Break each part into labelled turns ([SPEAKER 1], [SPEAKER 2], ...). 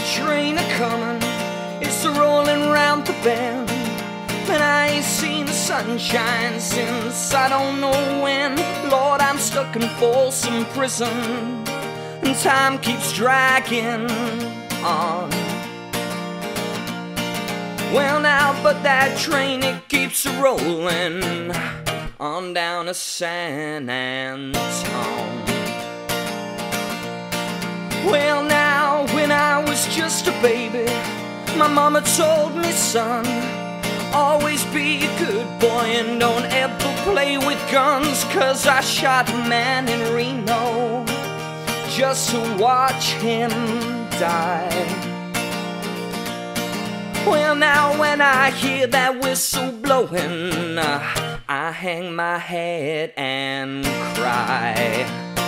[SPEAKER 1] train a-comin', it's a-rollin' round the bend, and I ain't seen the sunshine since I don't know when. Lord, I'm stuck in Folsom Prison, and time keeps dragging on. Well now, but that train, it keeps a-rollin' on down to San Antone. Well now, when I was just a baby, my mama told me, son, always be a good boy and don't ever play with guns. 'Cause I shot a man in Reno just to watch him die. Well now, when I hear that whistle blowing, I hang my head and cry.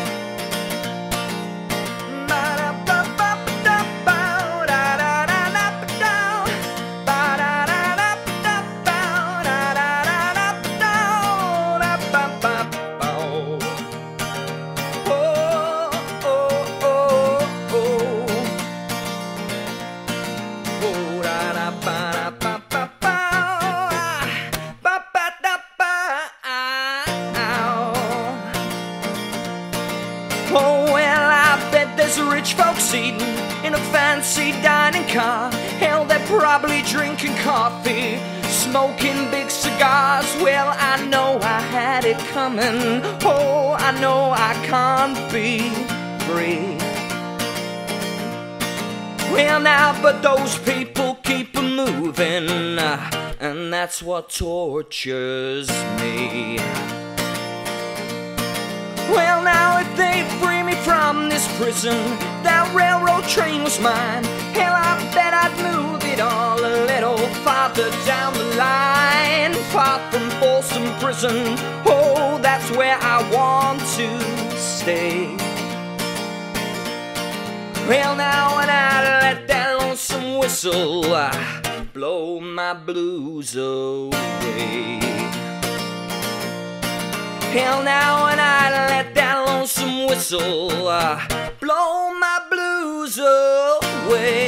[SPEAKER 1] Oh, well, I bet there's rich folks eating in a fancy dining car. Hell, they're probably drinking coffee, smoking big cigars. Well, I know I had it coming. Oh, I know I can't be free. Well, now, but those people keep moving, and that's what tortures me. Well now, if they free me from this prison, that railroad train was mine. Hell, I bet I'd move it all a little farther down the line, far from Folsom Prison. Oh, that's where I want to stay. Well now, when I let that lonesome whistle blow my blues away. Hell, now when I let that lonesome whistle blow my blues away.